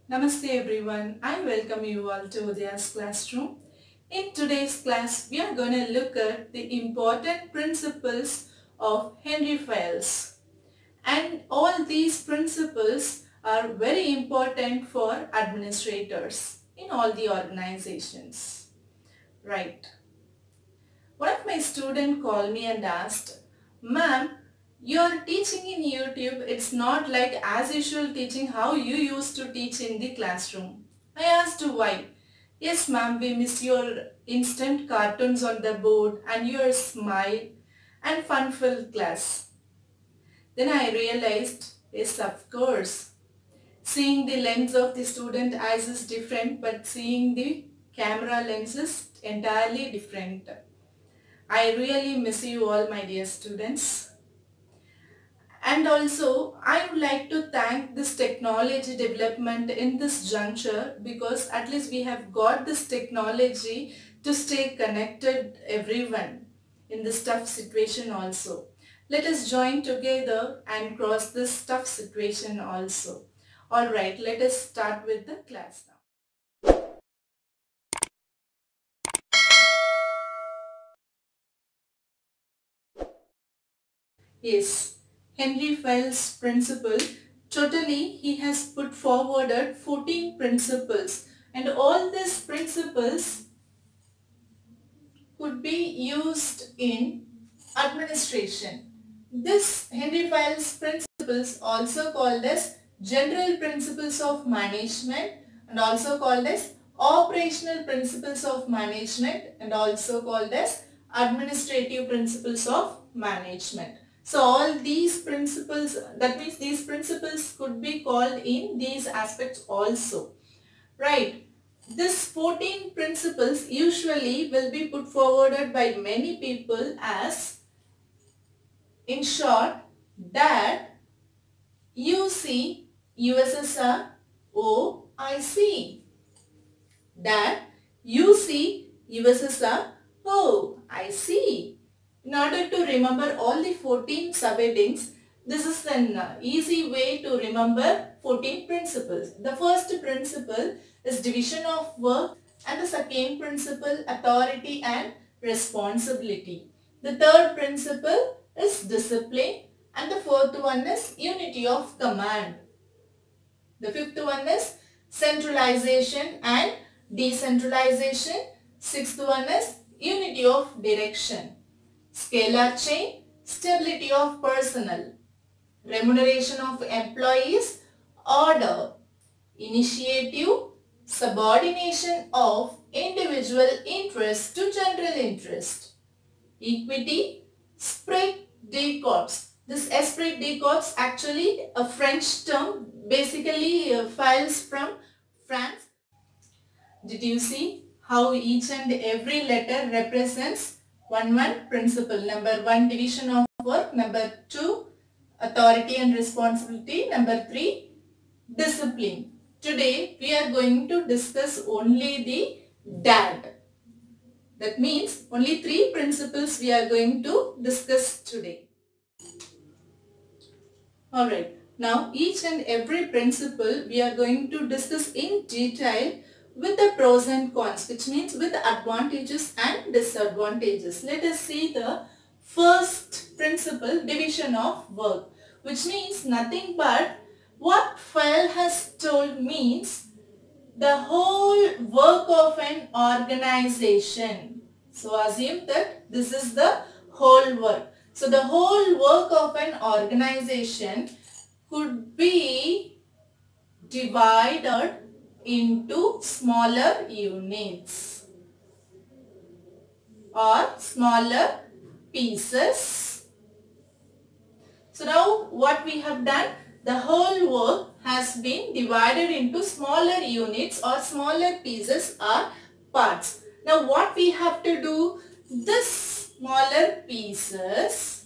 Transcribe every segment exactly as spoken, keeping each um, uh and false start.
Namaste everyone. I welcome you all to Udya's classroom. In today's class, we are going to look at the important principles of Henry Fayles. And all these principles are very important for administrators in all the organizations. Right. One of my students called me and asked, "Ma'am, you're teaching in YouTube, it's not like as usual teaching how you used to teach in the classroom." I asked why. "Yes ma'am, we miss your instant cartoons on the board and your smile and fun-filled class." Then I realized, yes of course, seeing the lens of the student eyes is different, but seeing the camera lens is entirely different. I really miss you all, my dear students. And also, I would like to thank this technology development in this juncture, because at least we have got this technology to stay connected everyone in this tough situation also. Let us join together and cross this tough situation also. Alright, let us start with the class now. Yes, Henry Fayles' principle, totally he has put forwarded fourteen principles, and all these principles could be used in administration. This Henry Fayles' principles, also called as general principles of management and also called as operational principles of management and also called as administrative principles of management. So all these principles, that means these principles could be called in these aspects also. Right. These fourteen principles usually will be put forwarded by many people as, in short, that you see U S S R O I C. That you see U S S R O I C. In order to remember all the fourteen subheadings, this is an easy way to remember fourteen principles. The first principle is division of work, and the second principle authority and responsibility. The third principle is discipline, and the fourth one is unity of command. The fifth one is centralization and decentralization. Sixth one is unity of direction. Scalar chain, stability of personnel, remuneration of employees, order, initiative, subordination of individual interest to general interest, equity, esprit de corps. This esprit de corps actually a French term, basically uh, files from France. Did you see how each and every letter represents one one principle? Number one, division of work. Number two, authority and responsibility. Number three, discipline. Today we are going to discuss only the D A D. That means only three principles we are going to discuss today. Alright, now each and every principle we are going to discuss in detail with the pros and cons, which means with the advantages and disadvantages. Let us see the first principle, division of work, which means nothing but what Fayles has told means the whole work of an organization. So assume that this is the whole work. So the whole work of an organization could be divided into smaller units or smaller pieces. So now what we have done, the whole work has been divided into smaller units or smaller pieces or parts. Now what we have to do, this smaller pieces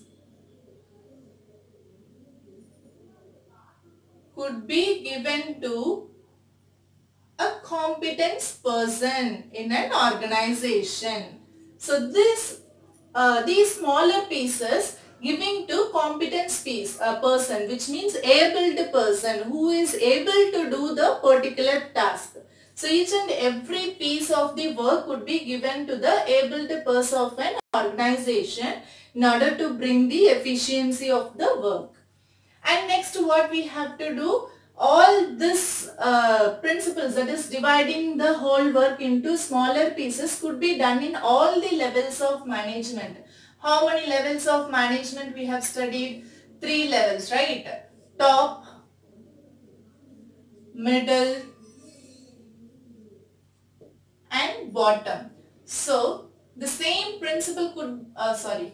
could be given to a competence person in an organization. So this, uh, these smaller pieces giving to competent piece, a person, which means abled person who is able to do the particular task. So each and every piece of the work would be given to the abled person of an organization in order to bring the efficiency of the work. And next what we have to do, all this uh, principles, that is dividing the whole work into smaller pieces, could be done in all the levels of management. How many levels of management we have studied? Three levels, right? Top, middle and bottom. So the same principle could, uh, sorry,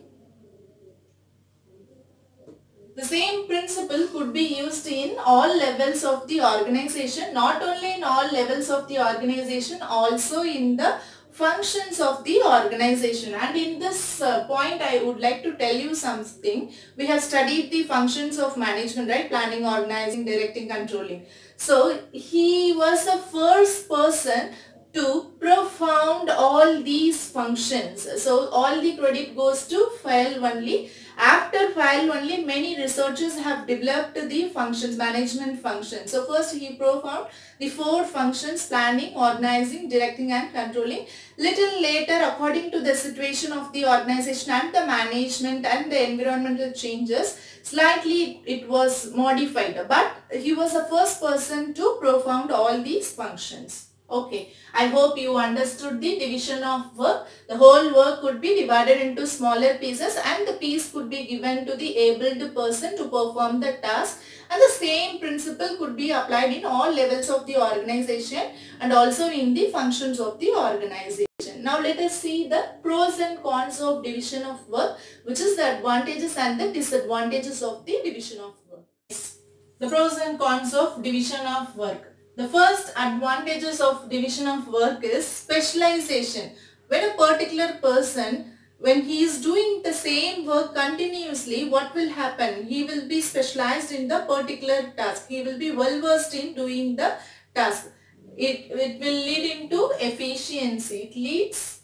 the same principle could be used in all levels of the organization, not only in all levels of the organization, also in the functions of the organization. And in this uh, point, I would like to tell you something. We have studied the functions of management, right? Planning, organizing, directing, controlling. So he was the first person to profound all these functions. So all the credit goes to Fayal only. After Fayal only, many researchers have developed the functions, management functions. So first he profound the four functions: planning, organizing, directing and controlling. Little later, according to the situation of the organization and the management and the environmental changes, slightly it was modified. But he was the first person to profound all these functions. Okay, I hope you understood the division of work. The whole work could be divided into smaller pieces and the piece could be given to the abled person to perform the task, and the same principle could be applied in all levels of the organization and also in the functions of the organization. Now let us see the pros and cons of division of work, which is the advantages and the disadvantages of the division of work. The pros and cons of division of work. The first advantages of division of work is specialization. When a particular person, when he is doing the same work continuously, what will happen? He will be specialized in the particular task. He will be well versed in doing the task. It, it will lead into efficiency. It leads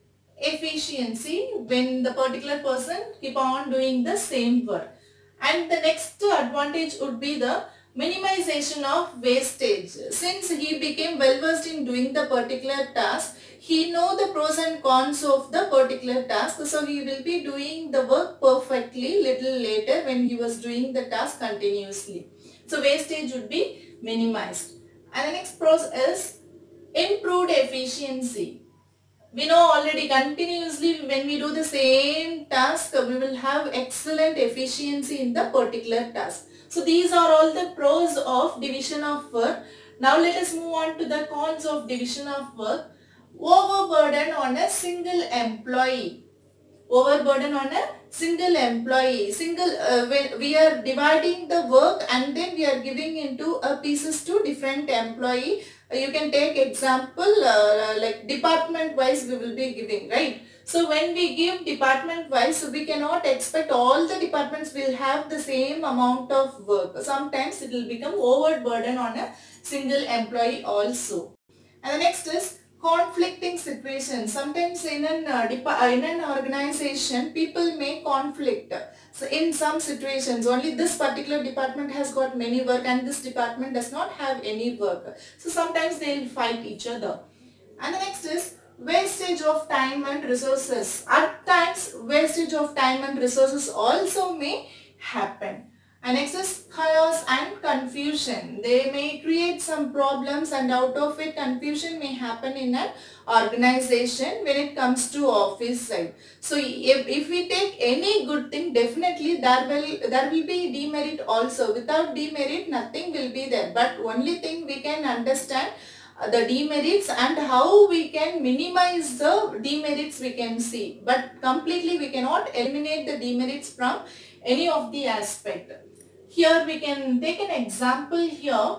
efficiency when the particular person keep on doing the same work. And the next advantage would be the minimization of wastage. Since he became well versed in doing the particular task, he know the pros and cons of the particular task, so he will be doing the work perfectly little later when he was doing the task continuously. So wastage would be minimized. And the next pros is improved efficiency. We know already continuously when we do the same task, we will have excellent efficiency in the particular task. So these are all the pros of division of work. Now let us move on to the cons of division of work. Overburden on a single employee. Overburden on a single employee. Single, uh, when we are dividing the work and then we are giving into a pieces to different employee. Uh, you can take example uh, like department wise we will be giving, right? So when we give department wise, so we cannot expect all the departments will have the same amount of work. Sometimes it will become overburden on a single employee also. And the next is conflicting situations. Sometimes in an, uh, in an organization, people may conflict. So in some situations, only this particular department has got many work and this department does not have any work. So sometimes they will fight each other. And the next is wastage of time and resources. At times, wastage of time and resources also may happen. And next is chaos and confusion. They may create some problems and out of it confusion may happen in an organization when it comes to office side. So if, if we take any good thing, definitely there will, there will be demerit also. Without demerit, nothing will be there. But only thing we can understand the demerits and how we can minimize the demerits we can see. But completely we cannot eliminate the demerits from any of the aspect. Here we can take an example here.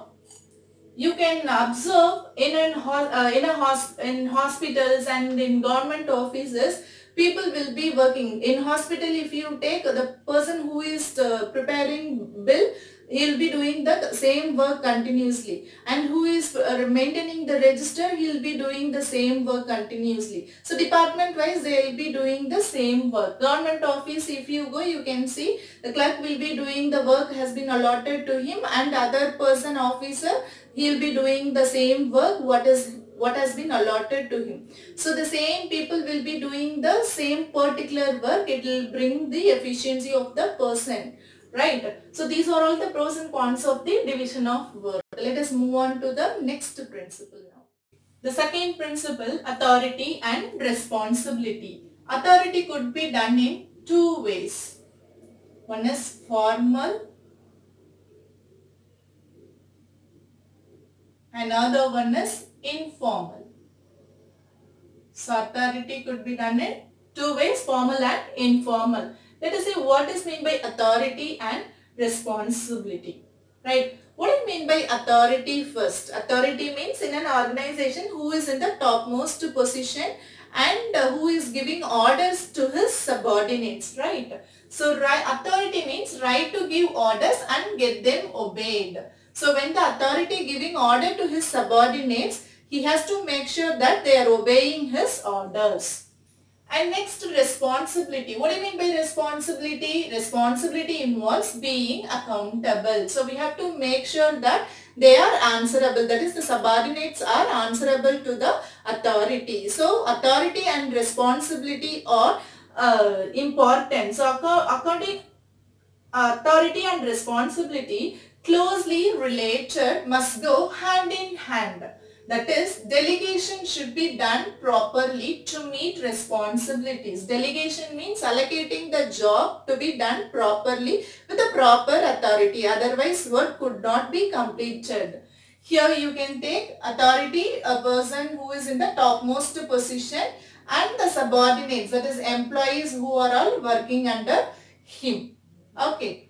You can observe in, an, uh, in, a hosp in hospitals and in government offices, people will be working. In hospital, if you take the person who is uh, preparing bill, he'll be doing the same work continuously, and who is uh, maintaining the register, he'll be doing the same work continuously. So department wise they'll be doing the same work. Government office, if you go, you can see the clerk will be doing the work has been allotted to him, and other person officer, he'll be doing the same work what is what has been allotted to him. So the same people will be doing the same particular work. It will bring the efficiency of the person. Right. So these are all the pros and cons of the division of work. Let us move on to the next principle now. The second principle, authority and responsibility. Authority could be done in two ways. One is formal, another one is informal. So authority could be done in two ways, formal and informal. Let us see what is meant by authority and responsibility. Right? What do you mean by authority first? Authority means in an organization who is in the topmost position and uh, who is giving orders to his subordinates. Right? So right, authority means right to give orders and get them obeyed. So when the authority giving order to his subordinates, he has to make sure that they are obeying his orders. And next, responsibility. What do you mean by responsibility? Responsibility involves being accountable. So we have to make sure that they are answerable. That is, the subordinates are answerable to the authority. So authority and responsibility are uh, important. So according authority and responsibility closely related, must go hand in hand. That is, delegation should be done properly to meet responsibilities. Delegation means allocating the job to be done properly with a proper authority. Otherwise, work could not be completed. Here you can take authority, a person who is in the topmost position, and the subordinates, that is employees who are all working under him. Okay.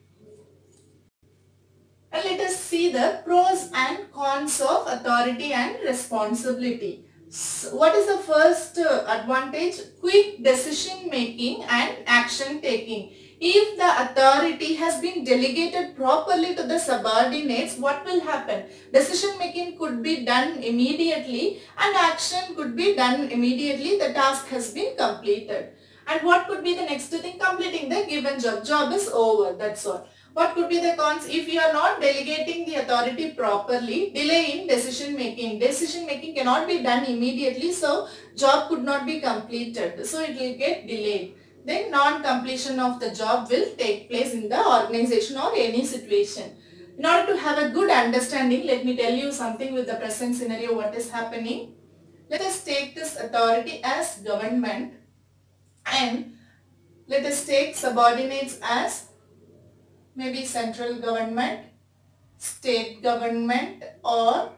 And let us see the pros and cons of authority and responsibility. So what is the first uh, advantage? Quick decision making and action taking. If the authority has been delegated properly to the subordinates, what will happen? Decision making could be done immediately and action could be done immediately. The task has been completed. And what could be the next thing? Completing the given job. Job is over. That's all. What could be the cons? If you are not delegating the authority properly, delay in decision making. Decision making cannot be done immediately, so job could not be completed. So it will get delayed. Then non-completion of the job will take place in the organization or any situation. In order to have a good understanding, let me tell you something with the present scenario, what is happening. Let us take this authority as government and let us take subordinates as maybe central government, state government or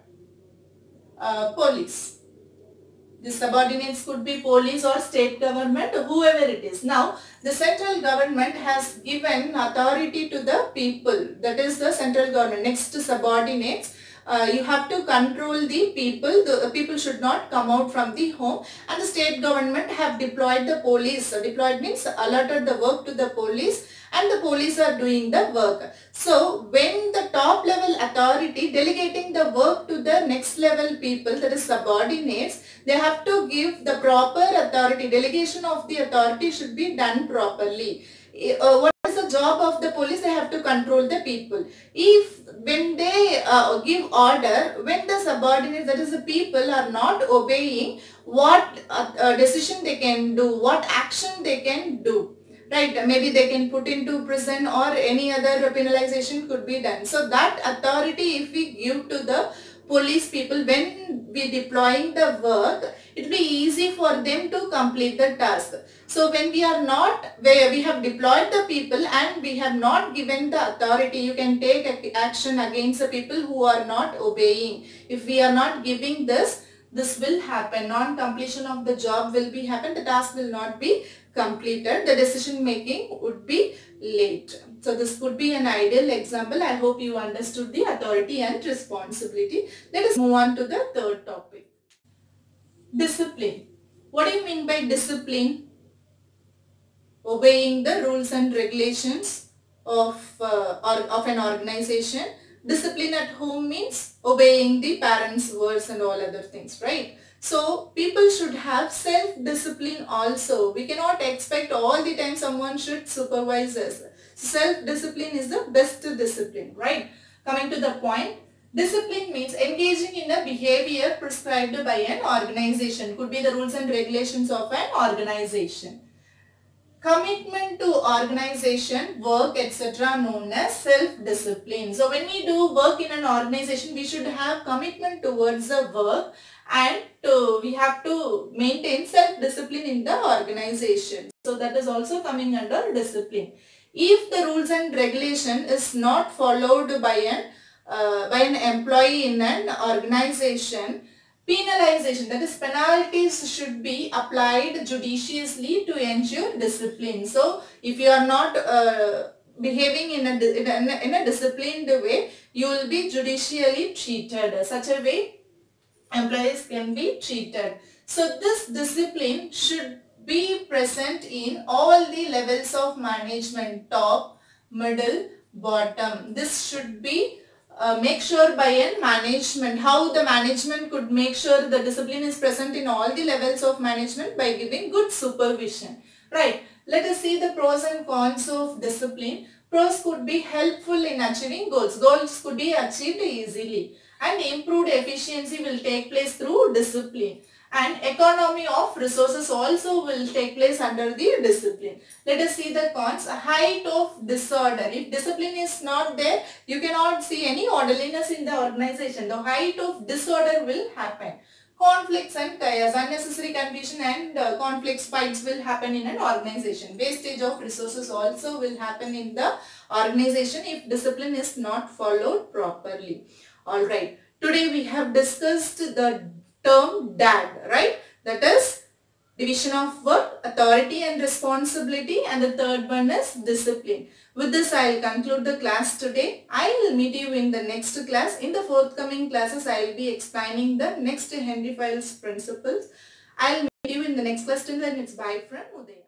uh, police. The subordinates could be police or state government, whoever it is. Now, the central government has given authority to the people. That is the central government. Next to subordinates, uh, you have to control the people. The people should not come out from the home. And the state government have deployed the police. So, deployed means allotted the work to the police, and the police are doing the work. So, when the top level authority delegating the work to the next level people, that is subordinates, they have to give the proper authority. Delegation of the authority should be done properly. Uh, what is the job of the police? They have to control the people. If when they uh, give order, when the subordinates, that is the people, are not obeying, what uh, uh, decision they can do, what action they can do. Right, maybe they can put into prison or any other penalization could be done. So that authority if we give to the police people, when we deploying the work, it will be easy for them to complete the task. So when we are not, where we have deployed the people and we have not given the authority, you can take action against the people who are not obeying. If we are not giving this, this will happen. Non-completion of the job will be happen. The task will not be completed. The decision making would be late. So this could be an ideal example. I hope you understood the authority and responsibility. Let us move on to the third topic. Discipline. What do you mean by discipline? Obeying the rules and regulations. of, uh, or, of an organization. Discipline at home means obeying the parents' words and all other things, right? So people should have self-discipline also. We cannot expect all the time someone should supervise us. Self-discipline is the best discipline, right? Coming to the point, discipline means engaging in a behavior prescribed by an organization. Could be the rules and regulations of an organization. Commitment to organization, work, et cetera known as self-discipline. So when we do work in an organization, we should have commitment towards the work, and to, we have to maintain self-discipline in the organization. So that is also coming under discipline. If the rules and regulation is not followed by an, uh, by an employee in an organization, penalization, that is penalties, should be applied judiciously to ensure discipline. So if you are not uh, behaving in a, in a in a disciplined way, you will be judicially treated. Such a way employees can be treated. So this discipline should be present in all the levels of management, top, middle, bottom. This should be uh, make sure by a management. How the management could make sure the discipline is present in all the levels of management? By giving good supervision, right? Let us see the pros and cons of discipline. Pros could be helpful in achieving goals. Goals could be achieved easily, and improved efficiency will take place through discipline, and economy of resources also will take place under the discipline. Let us see the cons. Height of disorder. If discipline is not there, you cannot see any orderliness in the organization. The height of disorder will happen. Conflicts and chaos, unnecessary confusion and uh, conflicts, fights will happen in an organization. Wastage of resources also will happen in the organization if discipline is not followed properly. Alright, today we have discussed the term D A D, right? That is division of work, authority and responsibility, and the third one is discipline. With this, I will conclude the class today. I will meet you in the next class. In the forthcoming classes, I will be explaining the next Henry Fayol's principles. I will meet you in the next class. Till then, it's bye from Uday.